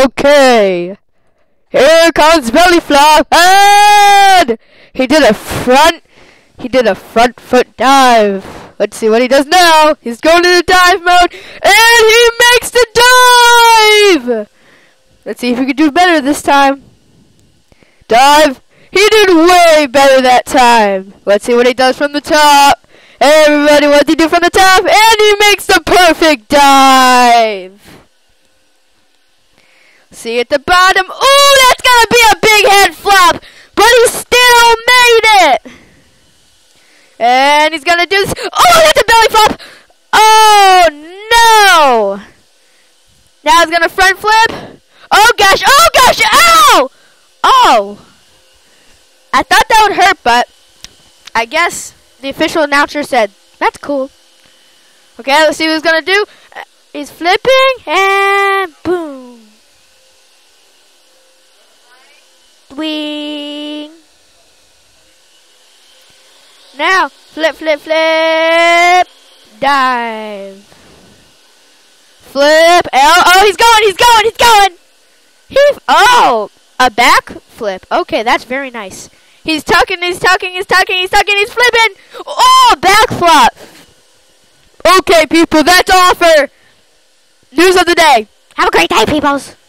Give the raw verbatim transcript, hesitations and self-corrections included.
Okay. Here comes belly flop, and he did a front, he did a front foot dive. Let's see what he does now. He's going to the dive mode, and he makes the dive. Let's see if he can do better this time. Dive. He did way better that time. Let's see what he does from the top. Everybody, what did he do from the top? And he makes the perfect dive. See at the bottom. Ooh, that's gonna be a big head flop, but he still made it. And he's gonna do this. Oh, that's a belly flop. Oh no! Now he's gonna front flip. Oh gosh! Oh gosh! Ow! Oh! I thought that would hurt, but I guess the official announcer said that's cool. Okay, let's see what he's gonna do. He's flipping and boom. Wing. Now, flip, flip, flip. Dive. Flip. Oh, oh, he's going, he's going, he's going. He, oh, a back flip. Okay, that's very nice. He's tucking, he's tucking, he's tucking, he's tucking, he's flipping. Oh, back flop. Okay, people, that's all for News of the Day. Have a great day, peoples.